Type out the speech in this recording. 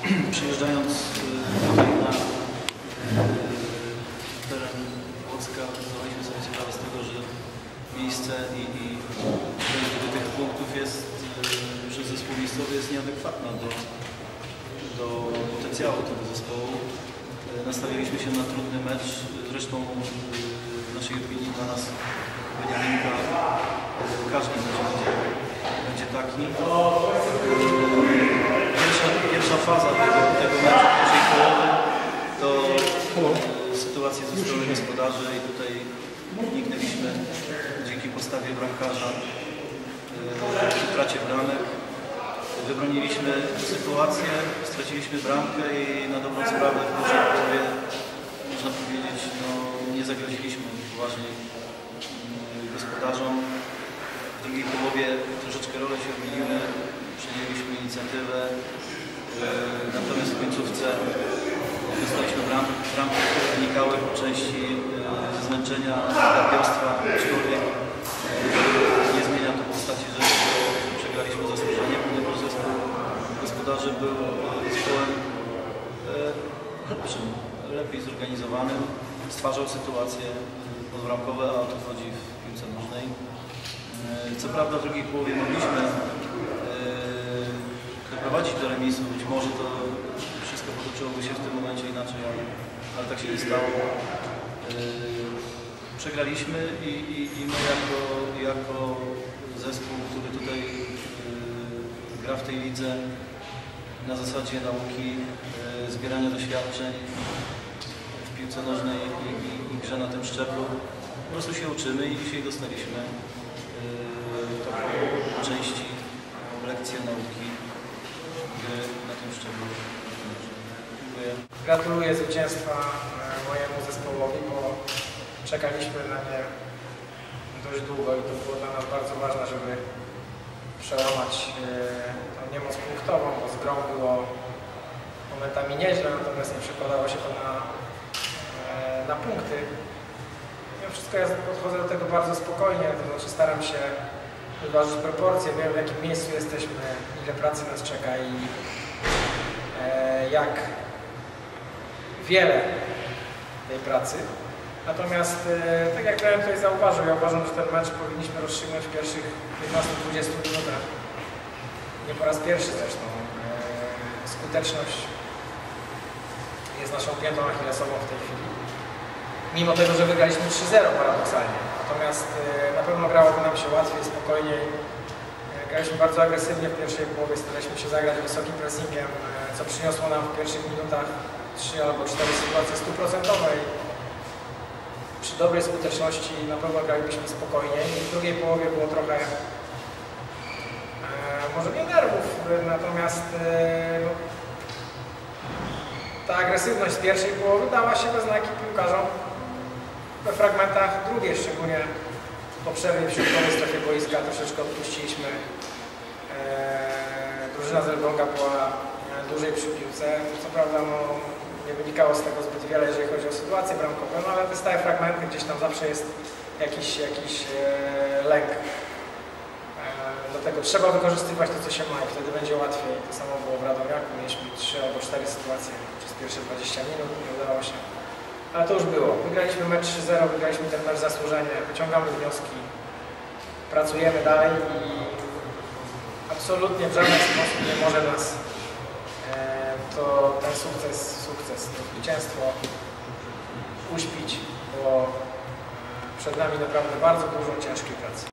Przyjeżdżając tutaj na teren Płocka, zdawaliśmy sobie sprawę z tego, że miejsce i liczba tych punktów jest przez zespół miejscowy jest nieadekwatna do potencjału tego zespołu. Nastawiliśmy się na trudny mecz, zresztą w naszej opinii dla nas Beniaminka każdy mecz będzie taki. Pierwsza faza tego meczu, pierwszej połowy to sytuacje ze strony gospodarzy i tutaj uniknęliśmy dzięki postawie bramkarza utracie bramek. Wybroniliśmy sytuację, straciliśmy bramkę i na dobrą sprawę w pierwszej połowie, można powiedzieć, no, nie zagroziliśmy poważnie gospodarzom. W drugiej połowie troszeczkę role się odmieniły, przejęliśmy inicjatywę, natomiast w końcówce dostaliśmy bramki, które wynikały po części ze zmęczenia, zabiostwa, aczkolwiek nie zmienia to postaci rzeczy. Przegraliśmy zasłużenie, ponieważ zespół gospodarzy był zespołem lepszym, lepiej zorganizowanym, stwarzał sytuacje podbramkowe, a o to chodzi w piłce nożnej. Co prawda w drugiej połowie mogliśmy doprowadzić do remisu, być może to wszystko potoczyłoby się w tym momencie inaczej, ale tak się nie stało. Przegraliśmy i my jako zespół, który tutaj gra w tej lidze na zasadzie nauki, zbierania doświadczeń w piłce nożnej i grze na tym szczeblu, po prostu się uczymy i dzisiaj dostaliśmy taką części lekcję nauki gry na tym szczeblu. Dziękuję. Gratuluję zwycięstwa mojemu zespołowi, bo czekaliśmy na nie dość długo i to było dla nas bardzo ważne, żeby przełamać tą niemoc punktową, bo z grą było momentami nieźle, natomiast nie przekładało się to na punkty. Mimo wszystko ja podchodzę do tego bardzo spokojnie, to znaczy staram się wyważyć proporcje, wiem w jakim miejscu jesteśmy, ile pracy nas czeka i jak wiele tej pracy. Natomiast, tak jak Graham tutaj zauważył, ja uważam, że ten mecz powinniśmy rozstrzygnąć w pierwszych 15-20 minutach. Nie po raz pierwszy zresztą. Skuteczność jest naszą piętą achillesową w tej chwili. Mimo tego, że wygraliśmy 3-0 paradoksalnie. Natomiast na pewno grałoby nam się łatwiej, spokojniej. Graliśmy bardzo agresywnie w pierwszej połowie, staraliśmy się zagrać wysokim pressingiem, co przyniosło nam w pierwszych minutach 3 albo 4 sytuacje 100%. Przy dobrej skuteczności na pewno gralibyśmy spokojniej. W drugiej połowie było trochę może nie nerwów, natomiast no, ta agresywność z pierwszej połowy dała się we znaki piłkarzom we fragmentach drugiej, szczególnie po przerwie w środkowej strefie boiska troszeczkę odpuściliśmy. Drużyna z Elbląga była dłużej przy piłce, co prawda no, nie wynikało z tego zbyt wiele, jeżeli chodzi o sytuację bramkową, no, ale te stałe fragmenty, gdzieś tam zawsze jest jakiś lęk. Dlatego trzeba wykorzystywać to, co się ma i wtedy będzie łatwiej. To samo było w Radomiaku, mieliśmy 3 albo 4 sytuacje przez pierwsze 20 minut, nie udało się. Ale to już było. Wygraliśmy mecz 3-0, wygraliśmy ten mecz zasłużenie, wyciągamy wnioski, pracujemy dalej i absolutnie w żaden sposób nie może nas ten sukces, to zwycięstwo uśpić, bo przed nami naprawdę bardzo dużo ciężkiej pracy.